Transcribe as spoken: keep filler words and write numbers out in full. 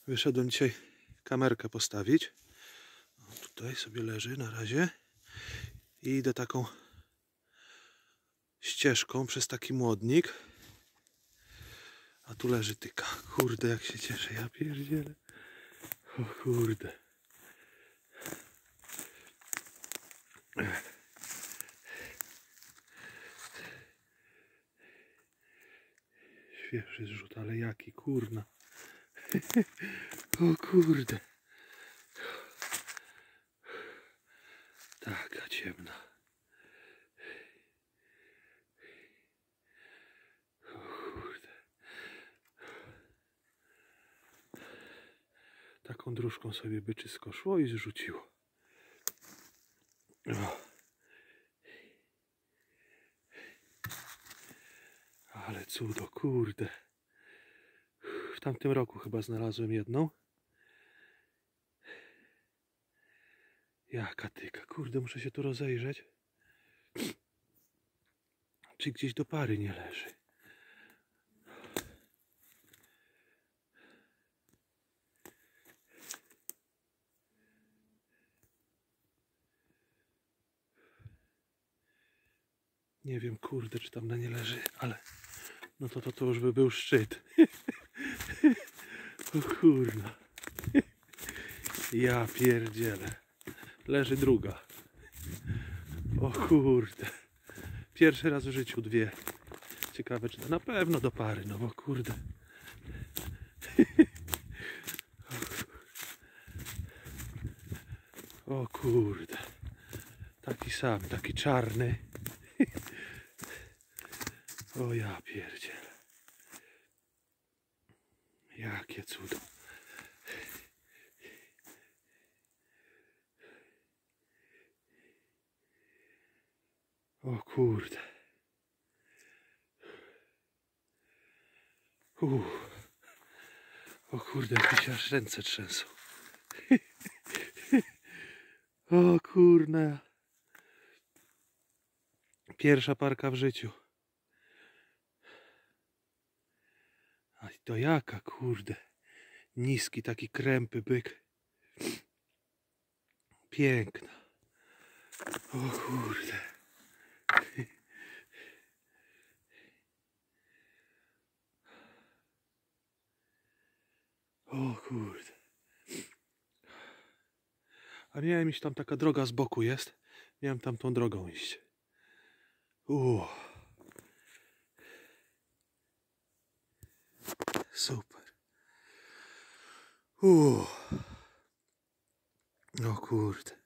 Wyszedłem dzisiaj kamerkę postawić. O, tutaj sobie leży na razie. I idę taką ścieżką przez taki młodnik. A tu leży tyka. Kurde, jak się cieszę, ja pierdzielę. O kurde. Świeży zrzut, ale jaki, kurna. O kurde. Taka ciemna. O kurde. Taką dróżką sobie byczysko szło i zrzuciło. O. Ale cudo, kurde. W tamtym roku chyba znalazłem jedną. Jaka tyka, kurde, muszę się tu rozejrzeć. Czy gdzieś do pary nie leży. Nie wiem, kurde, czy tam na nie leży, ale no to to, to już by był szczyt. O kurna. Ja pierdzielę. Leży druga. O kurde. Pierwszy raz w życiu dwie. Ciekawe, czy to na pewno do pary, no bo kurde. O kurde. Taki sam, taki czarny. O ja pierdzielę. Jakie cudo. O kurde. Uff. O kurde, jak mi się aż ręce trzęsą. O kurna. Pierwsza parka w życiu. A to jaka, kurde. Niski, taki krępy byk. Piękna. O kurde. O kurde. A miałem iść, tam taka droga z boku jest. Miałem tam tą drogą iść. Uuu. Super. Uuu. O kurde.